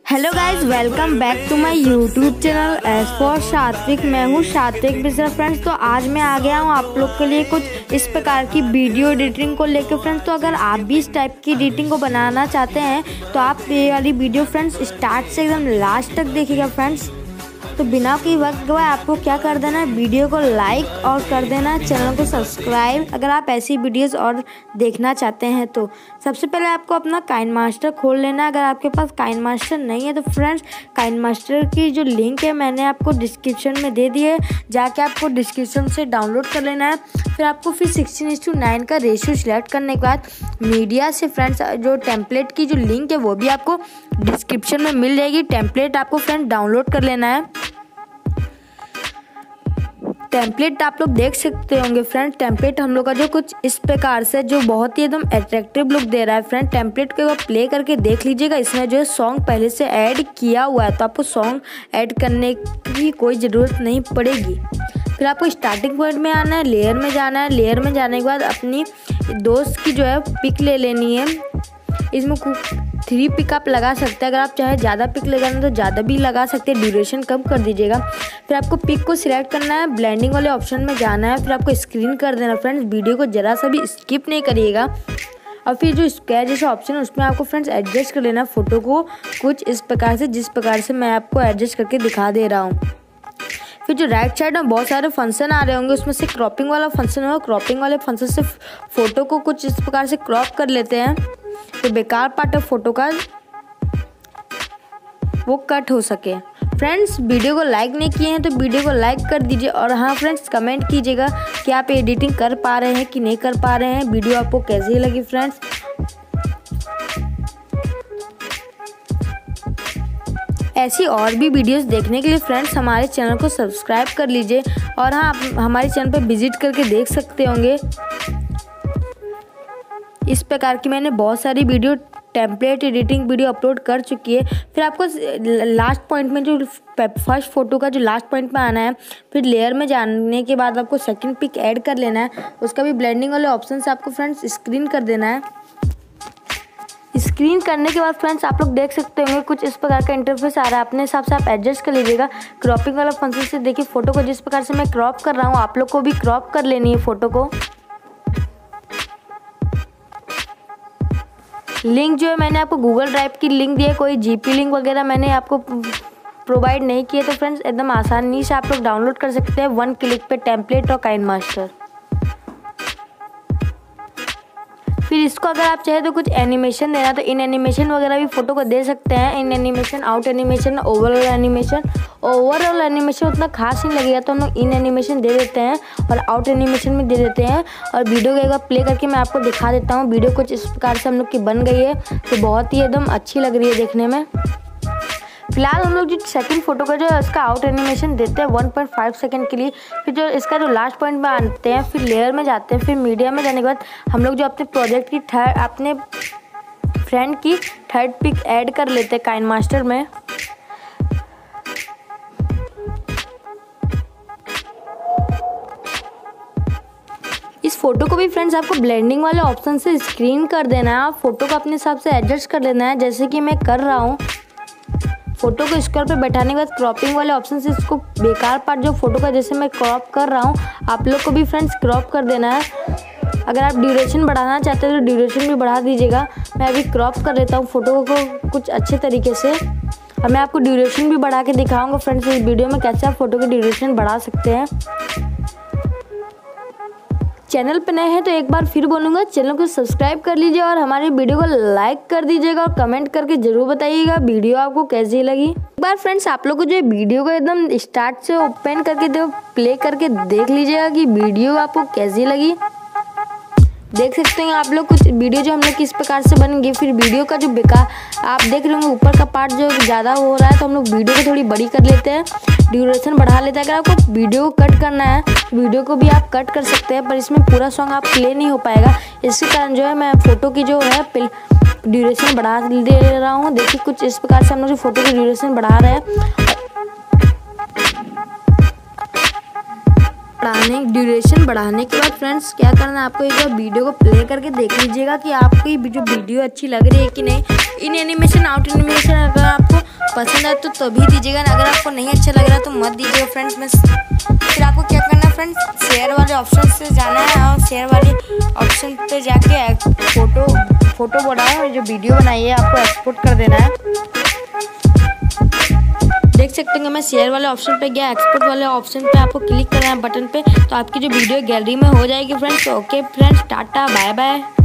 Hello guys, welcome back to my YouTube channel edge for Satvik. मैं हूँ सात्विक Mishra friends. तो आज मैं आ गया हूँ आप लोग के लिए कुछ इस प्रकार की वीडियो एडिटिंग को लेकर फ्रेंड्स। तो अगर आप भी इस टाइप की एडिटिंग को बनाना चाहते हैं तो आप ये वाली वीडियो फ्रेंड्स स्टार्ट से एकदम लास्ट तक देखिएगा फ्रेंड्स। तो बिना कोई वक्त गवाए आपको क्या कर देना है, वीडियो को लाइक और कर देना है, चैनल को सब्सक्राइब अगर आप ऐसी वीडियोस और देखना चाहते हैं। तो सबसे पहले आपको अपना काइनमास्टर खोल लेना है। अगर आपके पास काइनमास्टर नहीं है तो फ्रेंड्स काइनमास्टर की जो लिंक है मैंने आपको डिस्क्रिप्शन में दे दी है, जाके आपको डिस्क्रिप्शन से डाउनलोड कर लेना है। फिर आपको फिर 16:9 का रेशियो सिलेक्ट करने के बाद मीडिया से फ्रेंड्स जो टेम्पलेट की जो लिंक है वो भी आपको डिस्क्रिप्शन में मिल जाएगी। टेम्पलेट आपको फ्रेंड्स डाउनलोड कर लेना है। टेम्पलेट आप लोग देख सकते होंगे फ्रेंड। टेम्पलेट हम लोग का जो कुछ इस प्रकार से जो बहुत ही एकदम अट्रैक्टिव लुक दे रहा है फ्रेंड। टेम्पलेट को प्ले करके देख लीजिएगा। इसमें जो है सॉन्ग पहले से ऐड किया हुआ है तो आपको सॉन्ग ऐड करने की कोई ज़रूरत नहीं पड़ेगी। फिर आपको स्टार्टिंग पॉइंट में आना है, लेयर में जाना है। लेयर में जाने के बाद अपनी दोस्त की जो है पिक ले लेनी है। इसमें 3 पिक आप लगा सकते हैं। अगर आप चाहे ज़्यादा पिक लगाना तो ज़्यादा भी लगा सकते हैं, ड्यूरेशन कम कर दीजिएगा। फिर आपको पिक को सिलेक्ट करना है, ब्लेंडिंग वाले ऑप्शन में जाना है। फिर आपको स्क्रीन कर देना फ्रेंड्स। वीडियो को ज़रा सा भी स्किप नहीं करिएगा। और फिर जो स्क्वायर जैसा ऑप्शन है उसमें आपको फ्रेंड्स एडजस्ट कर लेना फ़ोटो को कुछ इस प्रकार से, जिस प्रकार से मैं आपको एडजस्ट करके दिखा दे रहा हूँ। फिर जो राइट साइड में बहुत सारे फंक्शन आ रहे होंगे, उसमें से क्रॉपिंग वाला फंक्शन होगा। क्रॉपिंग वाले फंक्शन से फ़ोटो को कुछ इस प्रकार से क्रॉप कर लेते हैं तो बेकार पार्ट है फ़ोटो का वो कट हो सके। फ्रेंड्स वीडियो को लाइक नहीं किए हैं तो वीडियो को लाइक कर दीजिए। और हाँ फ्रेंड्स कमेंट कीजिएगा कि आप एडिटिंग कर पा रहे हैं कि नहीं कर पा रहे हैं। वीडियो आपको कैसी लगी फ्रेंड्स। ऐसी और भी वीडियोस देखने के लिए फ्रेंड्स हमारे चैनल को सब्सक्राइब कर लीजिए। और हाँ आप हमारे चैनल पर विजिट करके देख सकते होंगे। इस प्रकार की मैंने बहुत सारी video template editing video upload कर चुकी है। फिर आपको लास्ट पॉइंट में जो फर्स्ट फ़ोटो का जो लास्ट पॉइंट में आना है। फिर लेयर में जाने के बाद आपको सेकंड पिक ऐड कर लेना है। उसका भी ब्लेंडिंग वाले ऑप्शन से आपको फ्रेंड्स स्क्रीन कर देना है। स्क्रीन करने के बाद फ्रेंड्स आप लोग देख सकते होंगे कुछ इस प्रकार का इंटरफेस आ रहा है। अपने हिसाब से आप एडजस्ट कर लीजिएगा। क्रॉपिंग वाला फंक्शन से देखिए फ़ोटो को जिस प्रकार से मैं क्रॉप कर रहा हूँ आप लोग को भी क्रॉप कर लेनी है फ़ोटो को। लिंक जो है मैंने आपको गूगल ड्राइव की लिंक दी है, कोई जीपी लिंक वगैरह मैंने आपको प्रोवाइड नहीं किए। तो फ्रेंड्स एकदम आसानी से आप लोग डाउनलोड कर सकते हैं 1 क्लिक पे टेम्पलेट और काइनमास्टर। फिर इसको अगर आप चाहे तो कुछ एनिमेशन देना तो इन एनिमेशन वगैरह भी फ़ोटो को दे सकते हैं। In animation, out animation, overall animation. Overall animation उतना खास नहीं लगेगा तो हम लोग इन एनिमेशन दे देते हैं और आउट एनिमेशन भी दे देते हैं। और वीडियो को एक बार प्ले करके मैं आपको दिखा देता हूँ। वीडियो कुछ इस प्रकार से हम लोग की बन गई है तो बहुत ही एकदम अच्छी लग रही है देखने में। फिलहाल हम लोग जो सेकंड फोटो का जो है उसका आउट एनिमेशन देते हैं 1.5 सेकंड के लिए। फिर जो इसका जो लास्ट पॉइंट में आते हैं, फिर लेयर में जाते हैं, फिर मीडिया में जाने के बाद हम लोग जो अपने प्रोजेक्ट की अपने फ्रेंड की थर्ड पिक ऐड कर लेते हैं काइनमास्टर में। इस फोटो को भी फ्रेंड्स आपको ब्लेंडिंग वाले ऑप्शन से स्क्रीन कर देना है। आप फोटो को अपने हिसाब से एडजस्ट कर लेना है जैसे कि मैं कर रहा हूँ। फोटो को स्क्वायर पे बैठाने के बाद क्रॉपिंग वाले ऑप्शन से इसको बेकार पार्ट जो फोटो का जैसे मैं क्रॉप कर रहा हूँ आप लोग को भी फ्रेंड्स क्रॉप कर देना है। अगर आप ड्यूरेशन बढ़ाना चाहते हो तो ड्यूरेशन भी बढ़ा दीजिएगा। मैं अभी क्रॉप कर लेता हूँ फ़ोटो को कुछ अच्छे तरीके से और मैं आपको ड्यूरेशन भी बढ़ा के दिखाऊँगा फ्रेंड्स इस वीडियो में कैसे आप फ़ोटो की ड्यूरेशन बढ़ा सकते हैं। चैनल पे नए हैं तो एक बार फिर बोलूँगा चैनल को सब्सक्राइब कर लीजिए और हमारी वीडियो को लाइक कर दीजिएगा और कमेंट करके ज़रूर बताइएगा वीडियो आपको कैसी लगी। एक बार फ्रेंड्स आप लोग को जो वीडियो को एकदम स्टार्ट से ओपन करके प्ले करके देख लीजिएगा कि वीडियो आपको कैसी लगी। देख सकते हैं आप लोग कुछ वीडियो जो हम लोग किस प्रकार से बनेंगे। फिर वीडियो का जो बेकार आप देख रहे होंगे ऊपर का पार्ट जो ज़्यादा हो रहा है तो हम लोग वीडियो को थोड़ी बड़ी कर लेते हैं, ड्यूरेशन बढ़ा लेते हैं। अगर आपको वीडियो को कट करना है वीडियो को भी आप कट कर सकते हैं पर इसमें पूरा सॉन्ग आप प्ले नहीं हो पाएगा। इसी कारण जो है मैं फ़ोटो की जो है ड्यूरेशन बढ़ा दे रहा हूँ। देखिए कुछ इस प्रकार से हम लोग जो फ़ोटो की ड्यूरेशन बढ़ा रहे हैं। ड्यूरेशन बढ़ाने के बाद फ्रेंड्स क्या करना है आपको एक बार वीडियो को प्ले करके देख लीजिएगा कि आपको ये जो वीडियो अच्छी लग रही है कि नहीं। इन एनिमेशन आउट एनिमेशन अगर आपको पसंद है तो तभी दीजिएगा, अगर आपको नहीं अच्छा लग रहा तो मत दीजिएगा फ्रेंड्स। मैं फिर आपको क्या करना है फ्रेंड्स, शेयर वाले ऑप्शन से जाना है और शेयर वाले ऑप्शन पे जाके फोटो बनाओ, जो वीडियो बनाई है आपको एक्सपोर्ट कर देना है। देख सकते हैं मैं शेयर वाले ऑप्शन पे गया, एक्सपोर्ट वाले ऑप्शन पे आपको क्लिक करना है बटन पे, तो आपकी जो वीडियो गैलरी में हो जाएगी friends. Okay friends, tata bye bye.